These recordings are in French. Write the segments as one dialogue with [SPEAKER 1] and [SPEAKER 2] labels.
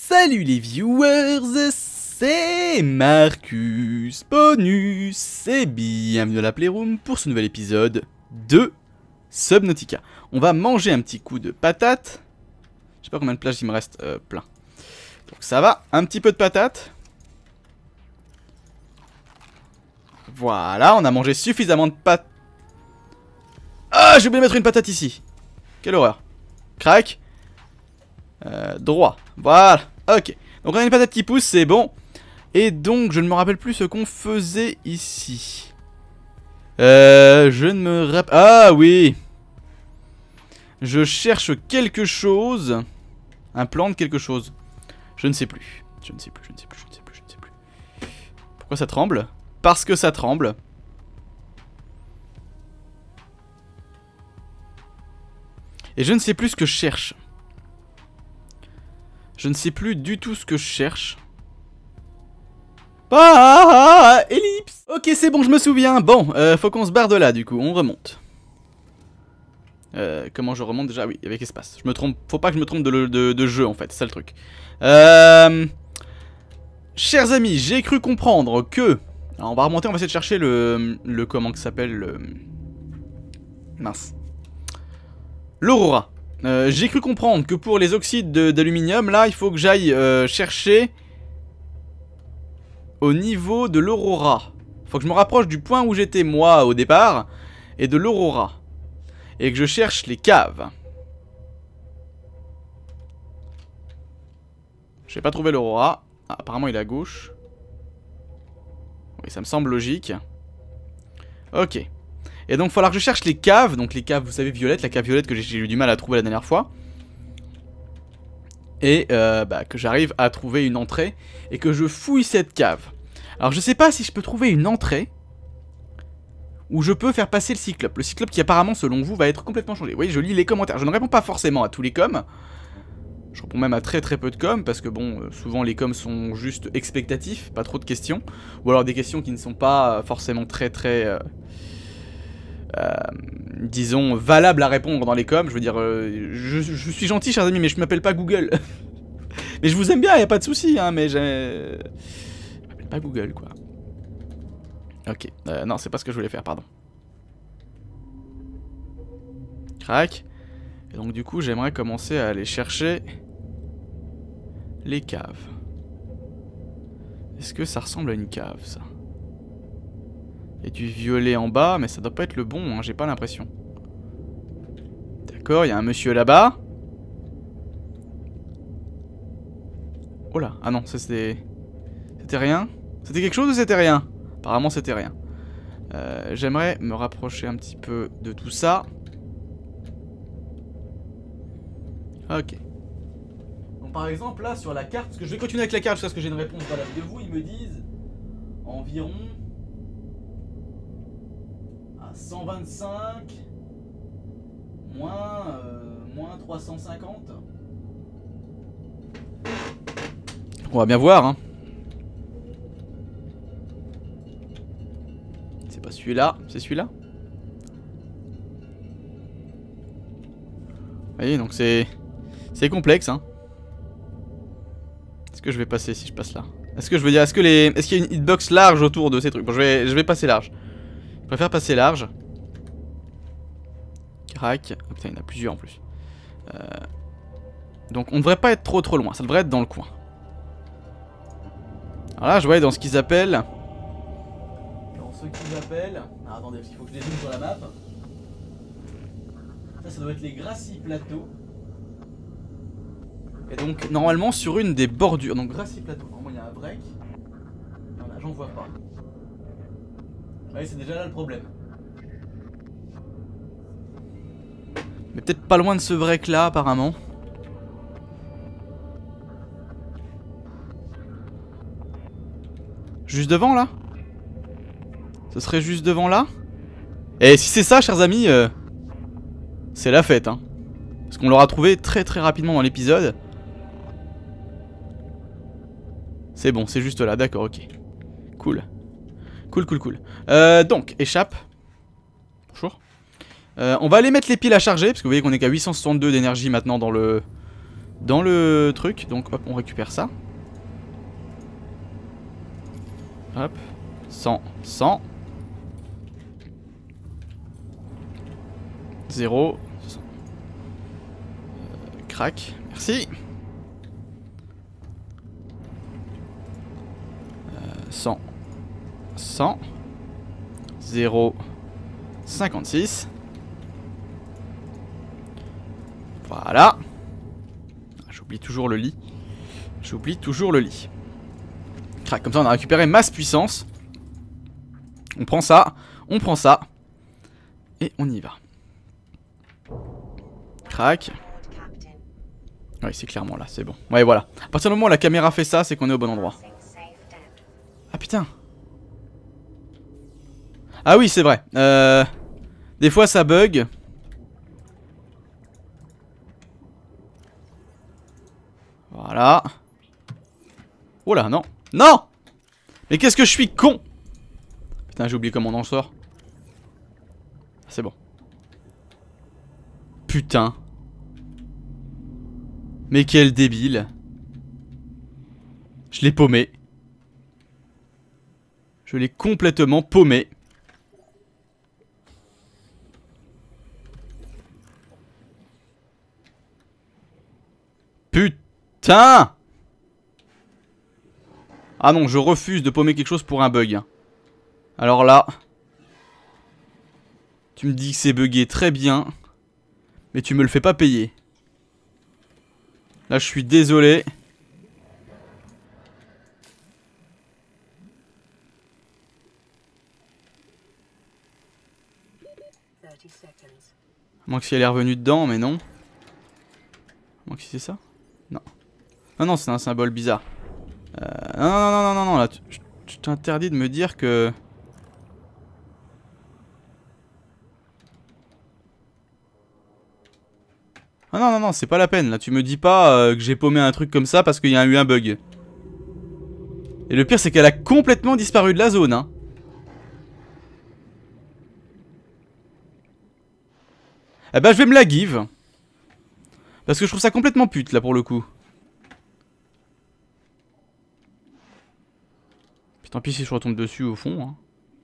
[SPEAKER 1] Salut les viewers, c'est Marcus Bonus et bienvenue dans la Playroom pour ce nouvel épisode de Subnautica. On va manger un petit coup de patate. Je sais pas combien de plages il me reste, plein. Donc ça va, un petit peu de patate. Voilà, on a mangé suffisamment de patates. Ah, j'ai oublié de mettre une patate ici. Quelle horreur. Crac. Droit. Voilà. Ok. Donc on a une patate qui pousse, c'est bon. Et donc, je ne me rappelle plus ce qu'on faisait ici. Je ne me rappelle... Ah oui. Je cherche quelque chose. Un plan de quelque chose. Je ne sais plus. Je ne sais plus. Pourquoi ça tremble? Parce que ça tremble. Et je ne sais plus ce que je cherche. Je ne sais plus du tout ce que je cherche. Ah, ellipse. Ok, c'est bon, je me souviens. Bon, faut qu'on se barre de là, du coup. On remonte. Comment je remonte déjà? Oui, avec espace. Je me trompe. Faut pas que je me trompe de jeu, en fait. C'est ça le truc. Chers amis, j'ai cru comprendre que... Alors, on va remonter, on va essayer de chercher le comment que ça s'appelle mince. L'Aurora. J'ai cru comprendre que pour les oxydes d'aluminium, là, il faut que j'aille chercher au niveau de l'Aurora. Faut que je me rapproche du point où j'étais moi au départ et de l'Aurora. Et que je cherche les caves. J'ai pas trouvé l'Aurora. Ah, apparemment il est à gauche. Oui, ça me semble logique. Ok. Et donc il va falloir que je cherche les caves. Donc les caves, vous savez, violettes. La cave violette que j'ai eu du mal à trouver la dernière fois. Et que j'arrive à trouver une entrée. Et que je fouille cette cave. Alors je sais pas si je peux trouver une entrée où je peux faire passer le cyclope. Le cyclope qui apparemment selon vous va être complètement changé. Vous voyez, je lis les commentaires. Je ne réponds pas forcément à tous les coms. Je réponds même à très peu de coms. Parce que bon, souvent les coms sont juste expectatifs. Pas trop de questions. Ou alors des questions qui ne sont pas forcément très disons, valable à répondre dans les coms. Je veux dire, je suis gentil, chers amis, mais je m'appelle pas Google. Mais je vous aime bien, y a pas de souci, hein, mais je m'appelle pas Google, quoi. Ok, non, c'est pas ce que je voulais faire, pardon. Crac. Et donc, du coup, j'aimerais commencer à aller chercher les caves. Est-ce que ça ressemble à une cave, ça? Il y a du violet en bas, mais ça doit pas être le bon, hein, j'ai pas l'impression. D'accord, il y a un monsieur là-bas. Oh là, ah non, ça c'était... C'était rien? C'était quelque chose ou c'était rien? Apparemment c'était rien. J'aimerais me rapprocher un petit peu de tout ça. Ok. Donc par exemple là sur la carte, parce que je vais continuer avec la carte jusqu'à ce que j'ai une réponse valable de vous, ils me disent environ... 125 moins 350. On va bien voir, hein. C'est pas celui-là, c'est celui-là. Vous voyez, donc c'est complexe, hein. Est-ce que je vais passer si je passe là? Est-ce que je veux dire, est-ce qu'il y a une hitbox large autour de ces trucs? Bon, je vais passer large. Je préfère passer large. Crac. Oh, putain, il y en a plusieurs en plus. Donc on ne devrait pas être trop loin. Ça devrait être dans le coin. Alors là, je vois dans ce qu'ils appellent... Dans ce qu'ils appellent... Ah, attendez, parce qu'il faut que je les zoome sur la map. Ça doit être les Grassy Plateaux. Et donc, normalement, sur une des bordures... Donc, Grassy Plateaux. Normalement, il y a un break. Non, là, j'en vois pas. Ouais, c'est déjà là le problème. Mais peut-être pas loin de ce break là apparemment. Juste devant là? Ce serait juste devant là? Et si c'est ça, chers amis, c'est la fête, hein. Parce qu'on l'aura trouvé très rapidement dans l'épisode. C'est bon, c'est juste là, d'accord, ok. Cool. Cool. Donc, échappe. Bonjour. On va aller mettre les piles à charger, parce que vous voyez qu'on est qu'à 862 d'énergie maintenant dans le dans le truc. Donc hop, on récupère ça. Hop. 100, 100. 0. Crac, merci. 100. 100. 0. 56. Voilà. J'oublie toujours le lit. J'oublie toujours le lit. Crac, comme ça on a récupéré masse puissance. On prend ça. On prend ça. Et on y va. Crac. Oui, c'est clairement là, c'est bon. Ouais, voilà. À partir du moment où la caméra fait ça, c'est qu'on est au bon endroit. Ah putain. Ah oui, c'est vrai. Des fois ça bug. Voilà. Oh là, non. Non! Mais qu'est-ce que je suis con! Putain, j'ai oublié comment on en sort. C'est bon. Putain. Mais quel débile. Je l'ai paumé. Je l'ai complètement paumé. Putain! Ah non, je refuse de paumer quelque chose pour un bug. Alors là... Tu me dis que c'est bugué très bien. Mais tu me le fais pas payer. Là, je suis désolé. À moins que si elle est revenue dedans, mais non. À moins que si c'est ça? Non. Non, non, c'est un symbole bizarre. Non, non, non, non, non, non, là, je t'interdis de me dire que... Ah non, non, non, c'est pas la peine, là, tu me dis pas que j'ai paumé un truc comme ça parce qu'il y a eu un bug. Et le pire, c'est qu'elle a complètement disparu de la zone, hein. Eh ben, je vais me la give. Parce que je trouve ça complètement pute, là, pour le coup. Puis tant pis si je retombe dessus, au fond, hein.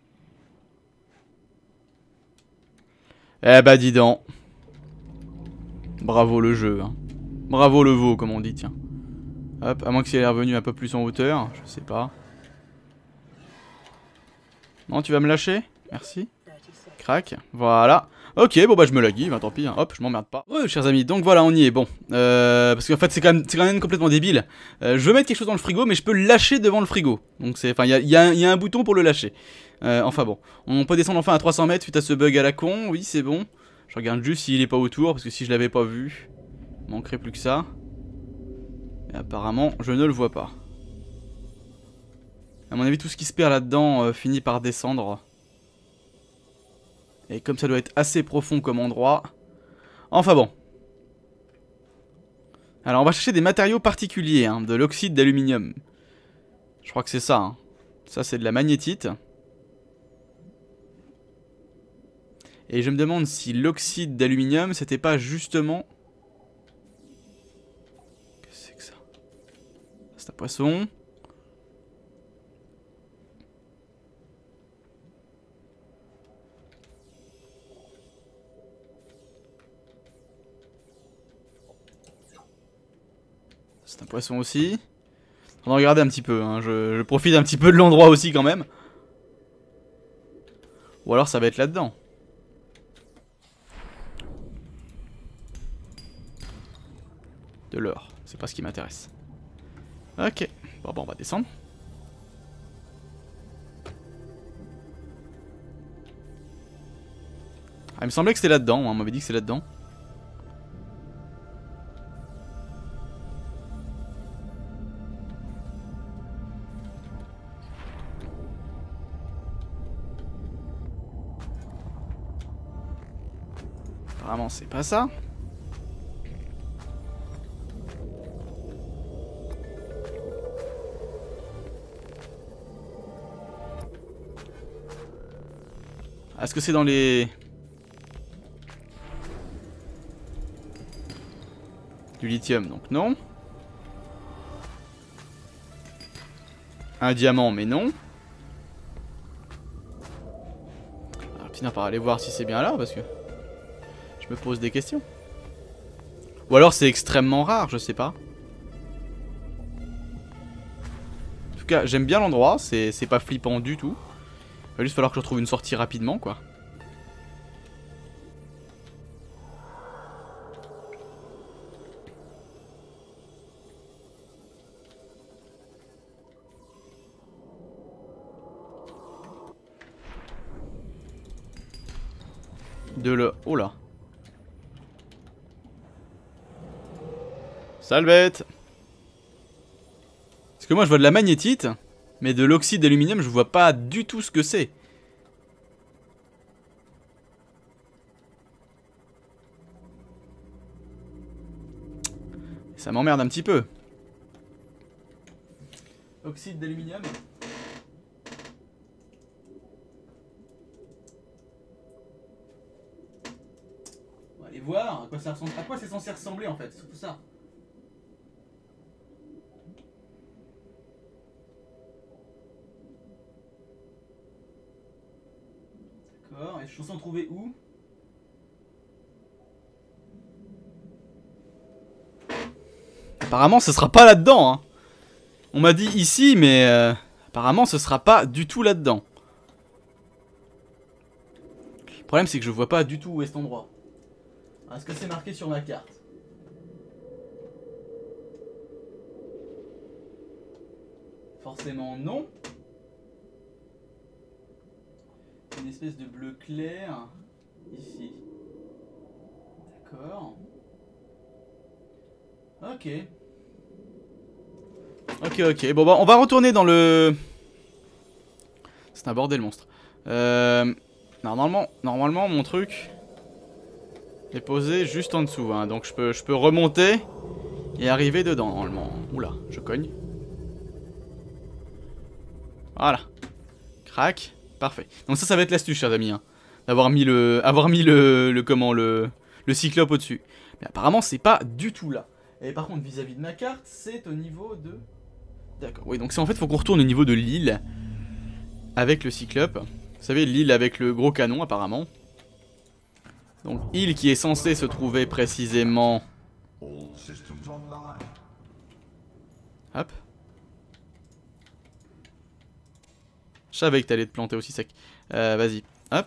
[SPEAKER 1] Eh bah, dis donc. Bravo le jeu, hein. Bravo le veau, comme on dit, tiens. Hop, à moins que si elle est revenue un peu plus en hauteur, je sais pas. Non, tu vas me lâcher? Merci. Crac, voilà. Ok, bon bah je me la give, hein, tant pis, hein. Hop, je m'emmerde pas. Ouais, chers amis, donc voilà, on y est, bon. Parce qu'en fait, c'est quand même complètement débile. Je veux mettre quelque chose dans le frigo, mais je peux le lâcher devant le frigo. Donc c'est, enfin, il y a un bouton pour le lâcher. Enfin bon, on peut descendre enfin à 300 mètres suite à ce bug à la con, oui, c'est bon. Je regarde juste s'il est pas autour, parce que si je l'avais pas vu, il manquerait plus que ça. Et apparemment, je ne le vois pas. À mon avis, tout ce qui se perd là-dedans finit par descendre. Et comme ça doit être assez profond comme endroit. Enfin bon. Alors on va chercher des matériaux particuliers, hein, de l'oxyde d'aluminium. Je crois que c'est ça. Hein. Ça c'est de la magnétite. Et je me demande si l'oxyde d'aluminium c'était pas justement... Qu'est-ce que c'est que ça? C'est un poisson. C'est un poisson aussi. On va regarder un petit peu, hein. Je profite un petit peu de l'endroit aussi quand même. Ou alors ça va être là-dedans. De l'or, c'est pas ce qui m'intéresse. Ok, bon bah on va descendre. Ah, il me semblait que c'était là-dedans, hein. On m'avait dit que c'était là-dedans. Apparemment c'est pas ça. Est-ce que c'est dans les... Du lithium, donc non. Un diamant, mais non. On va finir par aller voir si c'est bien là, parce que je me pose des questions. Ou alors c'est extrêmement rare, je sais pas. En tout cas, j'aime bien l'endroit, c'est pas flippant du tout. Il va juste falloir que je retrouve une sortie rapidement, quoi. Oh là. Sale bête. Parce que moi je vois de la magnétite, mais de l'oxyde d'aluminium je vois pas du tout ce que c'est. Ça m'emmerde un petit peu. Oxyde d'aluminium. On va aller voir à quoi c'est censé ressembler en fait, c'est tout ça. D'accord, et je suis censé en trouver où? Apparemment ce sera pas là-dedans hein. On m'a dit ici mais apparemment ce sera pas du tout là-dedans. Le problème c'est que je vois pas du tout où est cet endroit. Est-ce que c'est marqué sur ma carte? Forcément non. Une espèce de bleu clair ici. D'accord. Ok. Ok. Bon bah on va retourner dans le... C'est un bordel monstre. Normalement mon truc est posé juste en dessous. Hein, donc je peux remonter et arriver dedans normalement. Oula, je cogne. Voilà. Crac. Parfait. Donc ça va être l'astuce, chers amis. Hein, d'avoir mis le cyclope au-dessus. Mais apparemment c'est pas du tout là. Et par contre vis-à-vis de ma carte, c'est au niveau de... D'accord. Oui, donc c'est en fait faut qu'on retourne au niveau de l'île avec le cyclope. Vous savez, l'île avec le gros canon apparemment. Donc île qui est censée se trouver précisément... Hop. Je savais que t'allais te planter aussi sec. Vas-y. Hop.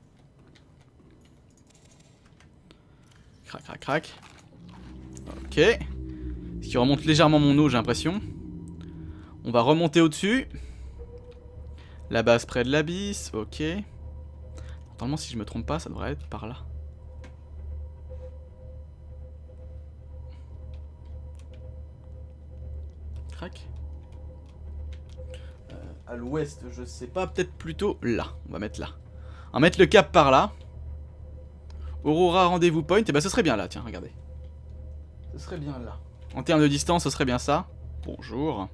[SPEAKER 1] Crac. Ok. Ce qui remonte légèrement mon eau, j'ai l'impression. On va remonter au-dessus. La base près de l'abysse. Ok. Normalement, si je me trompe pas, ça devrait être par là. Crac. À l'ouest, je sais pas. Peut-être plutôt là. On va mettre là. On va mettre le cap par là. Aurora rendez-vous point. Et bah, ce serait bien là. Tiens, regardez. Ce serait bien là. En termes de distance, ce serait bien ça. Bonjour.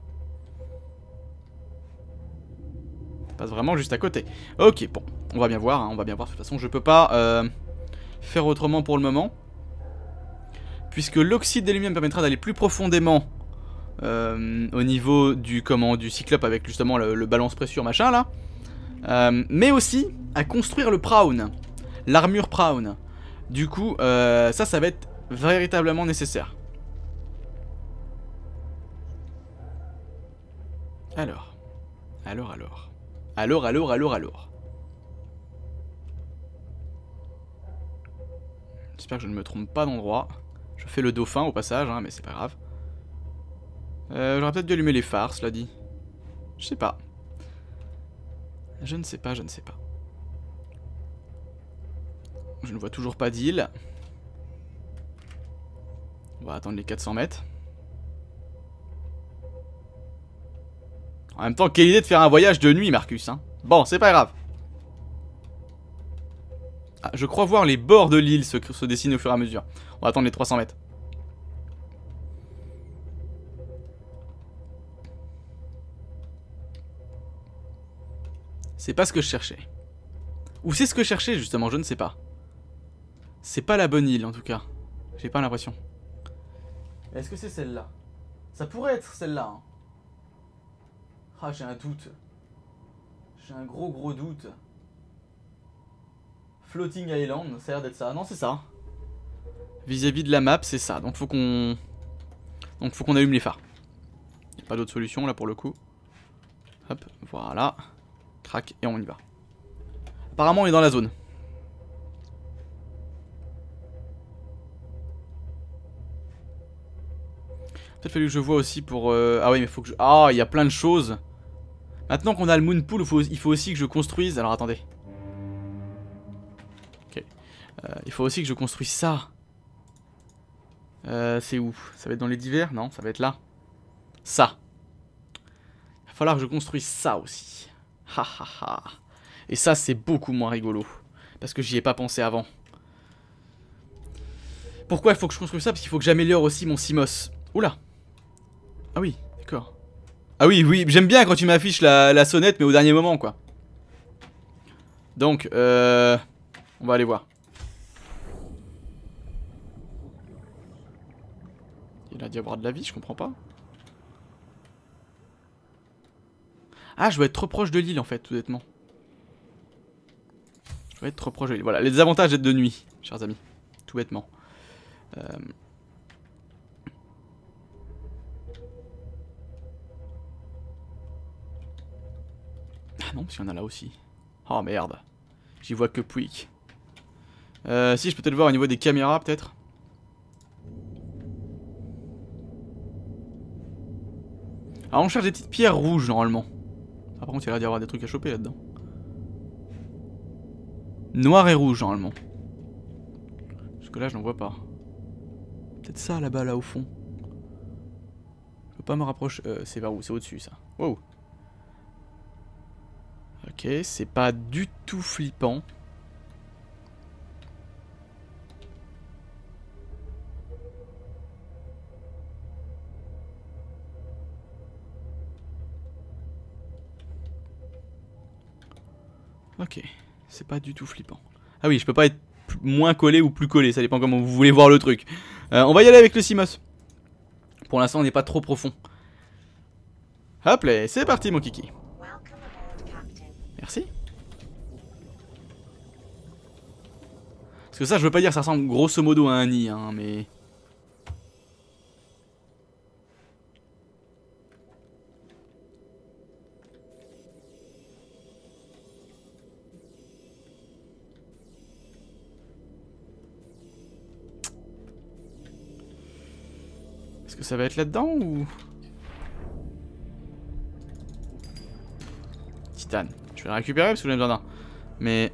[SPEAKER 1] Ça passe vraiment juste à côté. Ok, bon. On va bien voir. Hein, on va bien voir. De toute façon, je peux pas faire autrement pour le moment. Puisque l'oxyde d'aluminium permettra d'aller plus profondément au niveau du cyclope avec justement le balance pression machin là. Mais aussi à construire le Prawn. L'armure Prawn. Du coup, ça va être véritablement nécessaire. Alors. J'espère que je ne me trompe pas d'endroit. Je fais le dauphin au passage, hein, mais c'est pas grave. J'aurais peut-être dû allumer les phares, cela dit. Je sais pas. Je ne sais pas. Je ne vois toujours pas d'île. On va attendre les 400 mètres. En même temps, quelle idée de faire un voyage de nuit, Marcus, hein. Bon, c'est pas grave. Ah, je crois voir les bords de l'île se dessiner au fur et à mesure. On va attendre les 300 mètres. C'est pas ce que je cherchais. Ou c'est ce que je cherchais, justement, je ne sais pas. C'est pas la bonne île, en tout cas. J'ai pas l'impression. Est-ce que c'est celle-là? Ça pourrait être celle-là. Hein. Ah, j'ai un doute. J'ai un gros doute. Floating Island, ça a l'air d'être ça. Non, c'est ça. Vis-à-vis de la map, c'est ça. Donc faut qu'on allume les phares. Y a pas d'autre solution là pour le coup. Hop, voilà. Crac, et on y va. Apparemment, on est dans la zone. Peut-être fallu que je vois aussi pour... Ah oui, mais faut que je... Ah, il y a plein de choses. Maintenant qu'on a le moon pool, il faut aussi que je construise... Alors attendez. Ok. Il faut aussi que je construise ça. C'est où? Ça va être dans les divers? Non, ça va être là. Ça. Il va falloir que je construise ça aussi. Ha ha ha. Et ça, c'est beaucoup moins rigolo. Parce que j'y ai pas pensé avant. Pourquoi il faut que je construise ça? Parce qu'il faut que j'améliore aussi mon Simos. Oula. Ah oui, d'accord. Ah oui, oui, j'aime bien quand tu m'affiches la sonnette, mais au dernier moment, quoi. Donc, on va aller voir. Il a dû avoir de la vie, je comprends pas. Ah, je dois être trop proche de l'île, en fait, tout bêtement. Je dois être trop proche de l'île. Voilà, les avantages d'être de nuit, chers amis. Tout bêtement. Ah non, parce qu'il y en a là aussi. Oh merde. J'y vois que Pouic. Si, je peux peut-être voir au niveau des caméras, peut-être. Alors, on cherche des petites pierres rouges, normalement. Ah, par contre, il y a l'air d'y avoir des trucs à choper là-dedans. Noir et rouge, normalement. Parce que là, je n'en vois pas. Peut-être ça, là-bas, là, au fond. Je peux pas me rapprocher. C'est vers où? C'est au-dessus, ça. Wow. Ok, c'est pas du tout flippant. Ok, c'est pas du tout flippant. Ah oui, je peux pas être moins collé ou plus collé, ça dépend comment vous voulez voir le truc. On va y aller avec le Simos. Pour l'instant, on n'est pas trop profond. Hop là, c'est parti mon kiki. Merci. Parce que ça, je veux pas dire, ça ressemble grosso modo à un nid, hein, mais... Est-ce que ça va être là-dedans ou... Titane. Je vais le récupérer parce que j'en ai besoin d'un. Mais...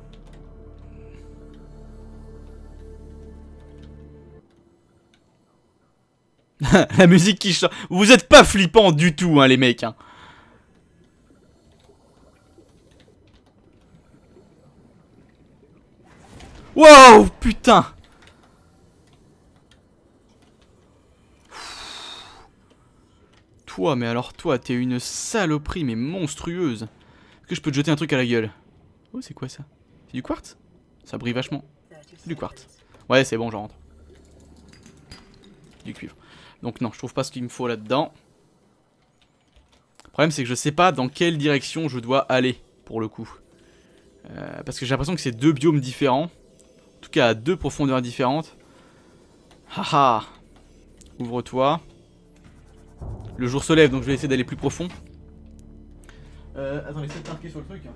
[SPEAKER 1] La musique qui chante. Vous êtes pas flippants du tout, hein, les mecs. Hein. Wow, putain. Toi, mais alors toi, t'es une saloperie, mais monstrueuse. Est-ce que je peux te jeter un truc à la gueule? Oh, c'est quoi ça? C'est du quartz? Ça brille vachement. C'est du quartz. Ouais, c'est bon, j'en rentre. Du cuivre. Donc non, je trouve pas ce qu'il me faut là-dedans. Le problème, c'est que je sais pas dans quelle direction je dois aller, pour le coup. Parce que j'ai l'impression que c'est deux biomes différents. En tout cas, à deux profondeurs différentes. Haha. Ouvre-toi. Le jour se lève, donc je vais essayer d'aller plus profond. Attends, essaie de marquer sur le truc.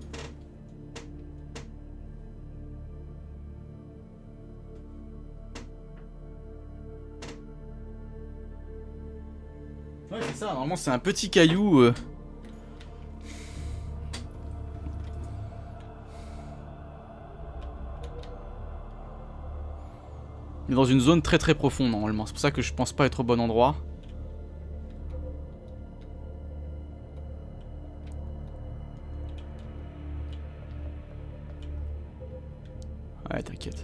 [SPEAKER 1] Ouais, c'est ça, normalement c'est un petit caillou. Il est dans une zone très profonde normalement. C'est pour ça que je pense pas être au bon endroit. Ouais, t'inquiète.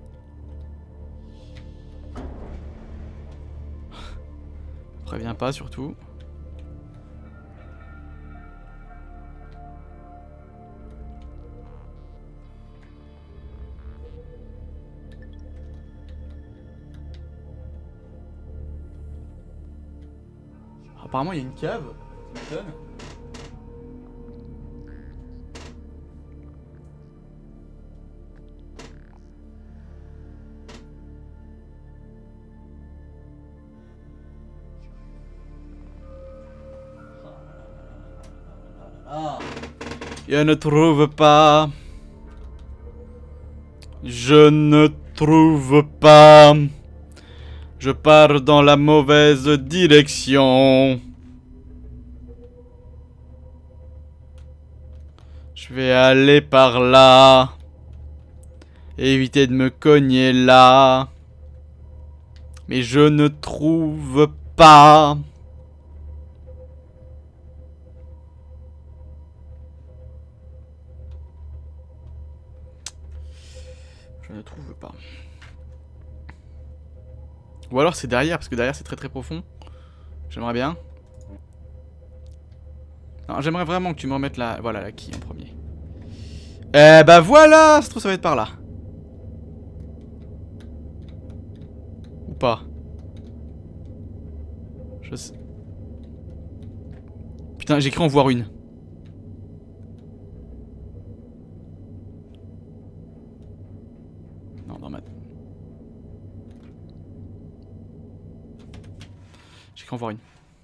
[SPEAKER 1] Préviens pas surtout. Apparemment il y a une cave. Ça m'étonne. Je ne trouve pas. Je ne trouve pas. Je pars dans la mauvaise direction. Je vais aller par là. Éviter de me cogner là. Mais je ne trouve pas. Je ne trouve pas. Ou alors c'est derrière, parce que derrière c'est très très profond. J'aimerais bien. Non, j'aimerais vraiment que tu me remettes la... Voilà, la quille en premier. Eh bah voilà, ça se trouve ça va être par là. Ou pas. Je sais. Putain, j'ai cru en voir une. Non, dans ma... J'ai cru en voir une.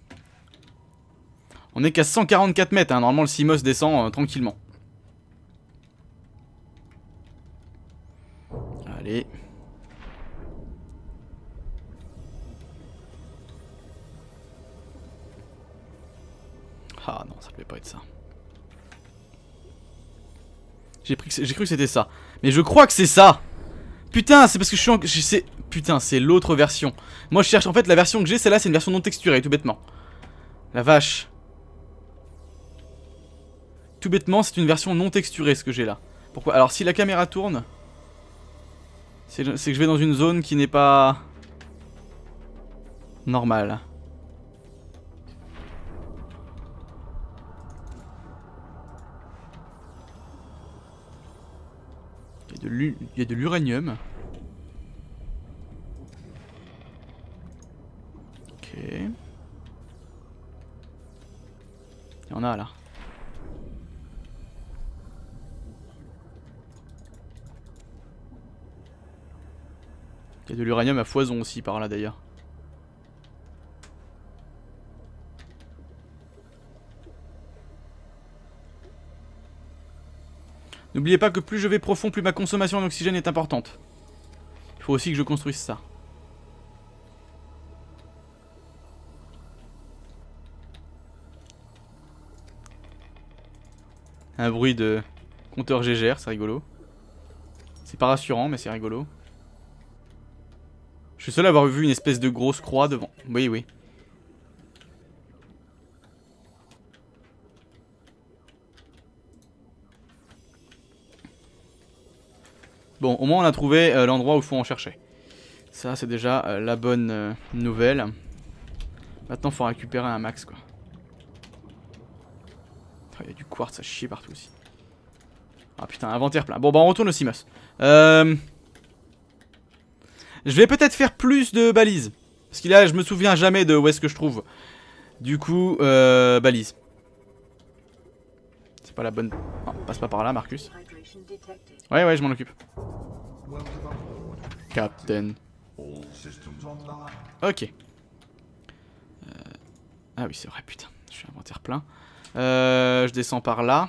[SPEAKER 1] On est qu'à 144 mètres, hein. Normalement le CMOS descend tranquillement. Allez. Ah non, ça devait pas être ça. J'ai cru que c'était ça. Mais je crois que c'est ça. Putain, c'est parce que je suis en... Putain, c'est l'autre version. Moi je cherche en fait la version que j'ai, celle-là c'est une version non texturée, tout bêtement. La vache. Tout bêtement, c'est une version non texturée ce que j'ai là. Pourquoi? Alors si la caméra tourne, c'est que je vais dans une zone qui n'est pas normale. Il y a de l'uranium. Ok. Il y en a là. Il y a de l'uranium à foison aussi par là d'ailleurs. N'oubliez pas que plus je vais profond, plus ma consommation en oxygène est importante. Il faut aussi que je construise ça. Un bruit de compteur GGR, c'est rigolo. C'est pas rassurant, mais c'est rigolo. Je suis seul à avoir vu une espèce de grosse croix devant. Oui, oui. Bon, au moins on a trouvé l'endroit où il faut en chercher. Ça, c'est déjà la bonne nouvelle. Maintenant, il faut récupérer un max, quoi. Il y a du quartz à chier partout aussi. Ah putain, inventaire plein. Bon, bah on retourne au CMOS. Je vais peut-être faire plus de balises. Parce que là, je me souviens jamais de où est-ce que je trouve. Du coup, balises. C'est pas la bonne... Non, passe pas par là, Marcus. Ouais, ouais, je m'en occupe. Captain. Ok. Ah oui, c'est vrai, putain. Je suis inventaire plein. Je descends par là.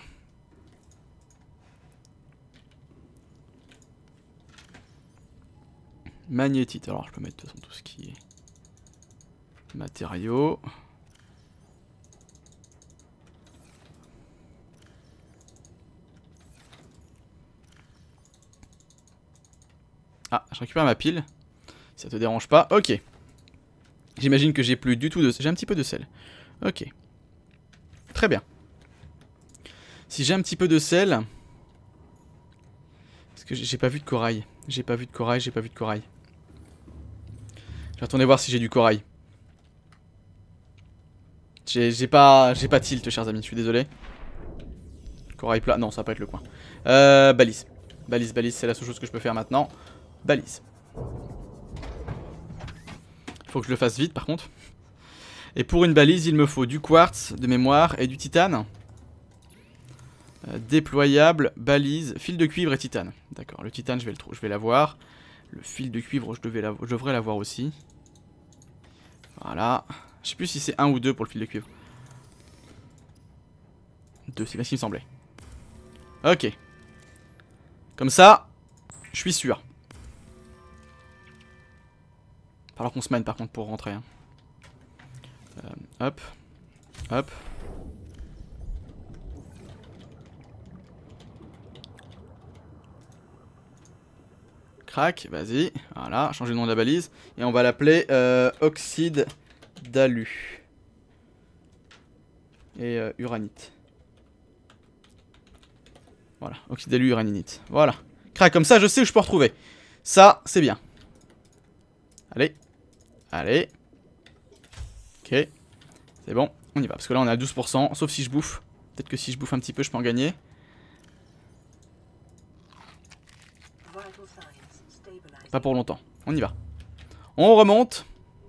[SPEAKER 1] Magnétite. Alors, je peux mettre de toute façon tout ce qui est matériaux. Ah, je récupère ma pile. Si ça te dérange pas. Ok. J'imagine que j'ai plus du tout de... J'ai un petit peu de sel. Ok. Très bien. Si j'ai un petit peu de sel... Parce que j'ai pas vu de corail. J'ai pas vu de corail, j'ai pas vu de corail. Je vais retourner voir si j'ai du corail. J'ai pas tilt, chers amis, je suis désolé. Corail plat, non, ça va pas être le coin. Balise. Balise, balise, c'est la seule chose que je peux faire maintenant. Balise. Faut que je le fasse vite par contre. Et pour une balise, il me faut du quartz de mémoire et du titane. Déployable, balise, fil de cuivre et titane. D'accord, le titane, je vais l'avoir. Le fil de cuivre, je devrais l'avoir aussi. Voilà. Je sais plus si c'est 1 ou 2 pour le fil de cuivre. 2, c'est bien ce qui me semblait. Ok. Comme ça, je suis sûr. Il va falloir qu'on se mène par contre pour rentrer. Hein. Hop. Hop. Crac, vas-y. Voilà, changer le nom de la balise. Et on va l'appeler oxyde d'alu. Et uranite. Voilà, oxyde d'alu, uraninite. Voilà. Crac, comme ça je sais où je peux retrouver. Ça, c'est bien. Allez. Allez. Ok. C'est bon, on y va. Parce que là on est à 12%. Sauf si je bouffe. Peut-être que si je bouffe un petit peu, je peux en gagner. Pas pour longtemps. On y va. On remonte.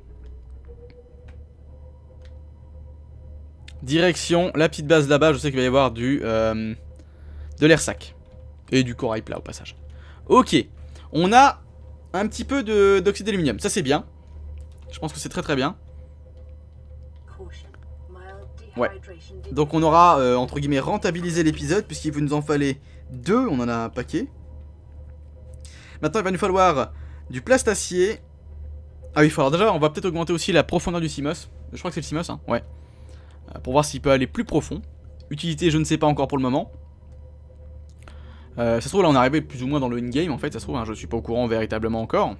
[SPEAKER 1] Direction la petite base là-bas. Je sais qu'il va y avoir de l'airsac. Et du corail plat au passage. Ok. On a un petit peu d'oxyde d'aluminium. Ça c'est bien. Je pense que c'est très très bien. Ouais. Donc on aura entre guillemets rentabilisé l'épisode. Puisqu'il vous nous en fallait 2. On en a un paquet. Maintenant il va nous falloir du plastacier. Ah oui, il faudra déjà, on va peut-être augmenter aussi la profondeur du CMOS. Je crois que c'est le CMOS, hein, ouais. Pour voir s'il peut aller plus profond. Utilité, je ne sais pas encore pour le moment. Ça se trouve là on est arrivé plus ou moins dans le in-game en fait, ça se trouve, hein, je suis pas au courant véritablement encore.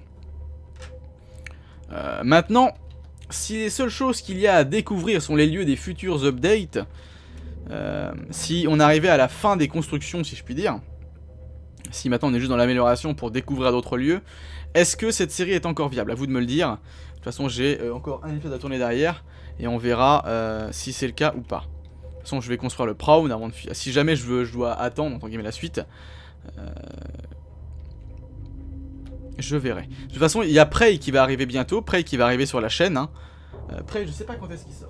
[SPEAKER 1] Maintenant, si les seules choses qu'il y a à découvrir sont les lieux des futurs updates, si on arrivait à la fin des constructions si je puis dire, si maintenant on est juste dans l'amélioration pour découvrir d'autres lieux, est-ce que cette série est encore viable? À vous de me le dire. De toute façon j'ai encore un épisode à tourner derrière et on verra si c'est le cas ou pas. De toute façon je vais construire le Prown avant de si jamais je dois attendre entre guillemets la suite. Je verrai. De toute façon il y a Prey qui va arriver bientôt, Prey qui va arriver sur la chaîne. Hein. Prey je sais pas quand est-ce qu'il sort.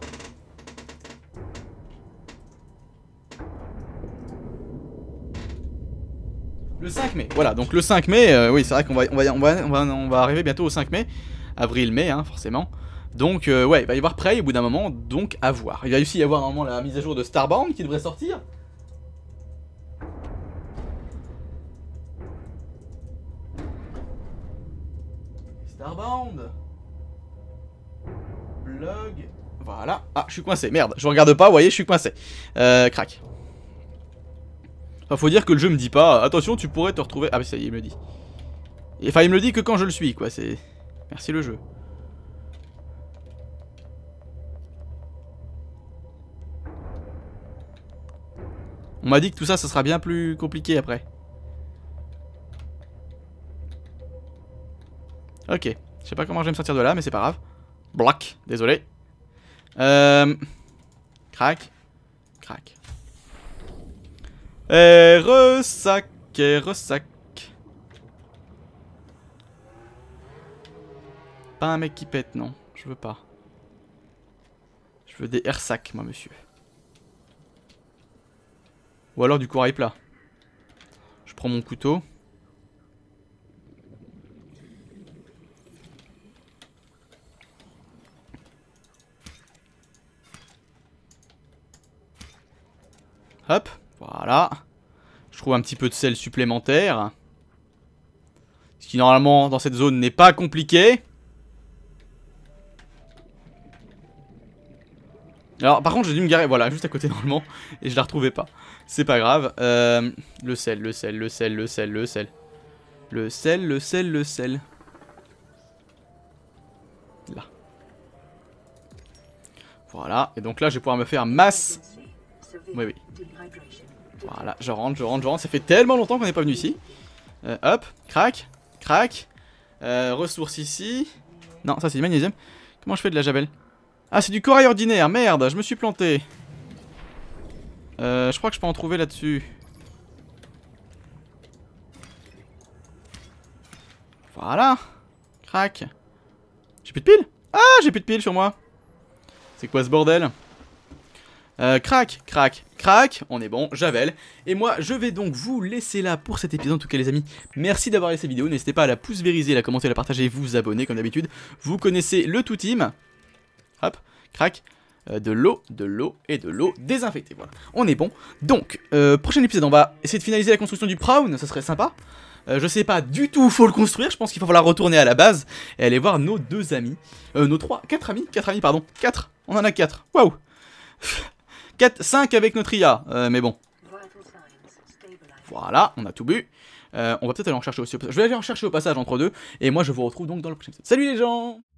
[SPEAKER 1] Le 5 mai, voilà, donc le 5 mai, oui c'est vrai qu'on va arriver bientôt au 5 mai, avril-mai hein, forcément. Donc ouais, il va y avoir Prey au bout d'un moment, donc à voir. Il va aussi y avoir normalement la mise à jour de Starbound qui devrait sortir. Starbound. Blog. Voilà. Ah, je suis coincé, merde, je regarde pas, vous voyez, je suis coincé. Crac. Enfin, faut dire que le jeu me dit pas, attention, tu pourrais te retrouver... Ah, mais ça y est, il me le dit. Enfin, il me le dit que quand je le suis, quoi, c'est... Merci le jeu. On m'a dit que tout ça, ça sera bien plus compliqué après. Ok. Je sais pas comment je vais me sortir de là, mais c'est pas grave. Bloc, désolé. Crac. Crac. Et ressac, et ressac. Pas un mec qui pète, non. Je veux pas. Je veux des airsacs, moi, monsieur. Ou alors du corail plat. Je prends mon couteau. Hop, voilà. Je trouve un petit peu de sel supplémentaire. Ce qui normalement dans cette zone n'est pas compliqué. Alors par contre j'ai dû me garer, voilà, juste à côté normalement. Et je la retrouvais pas. C'est pas grave. Le sel, le sel, le sel, le sel, le sel. Le sel, le sel, le sel. Là. Voilà, et donc là je vais pouvoir me faire masse. Oui, oui. Voilà, je rentre, je rentre, je rentre. Ça fait tellement longtemps qu'on n'est pas venu ici. Hop, crac, crac. Ressources ici. Non, ça c'est du magnésium. Comment je fais de la javel? Ah, c'est du corail ordinaire, merde, je me suis planté. Je crois que je peux en trouver là-dessus. Voilà. Crac. J'ai plus de piles? Ah, j'ai plus de piles sur moi. C'est quoi ce bordel? Crac, crac, crac, on est bon, Javel. Et moi, je vais donc vous laisser là pour cet épisode. En tout cas, les amis, merci d'avoir regardé cette vidéo. N'hésitez pas à la pouce vériser, la commenter, la partager, vous abonner comme d'habitude. Vous connaissez le tout team. Hop, crac. De l'eau et de l'eau désinfectée. Voilà, on est bon. Donc, prochain épisode, on va essayer de finaliser la construction du Prawn, ça serait sympa. Je sais pas du tout où faut le construire, je pense qu'il va falloir retourner à la base et aller voir nos 2 amis. Nos 4 amis, pardon. 4, on en a 4, waouh. 5 avec notre IA, mais bon. Voilà, on a tout bu. On va peut-être aller en chercher aussi au passage. Je vais aller en chercher au passage entre deux. Et moi je vous retrouve donc dans le prochain épisode. Salut les gens!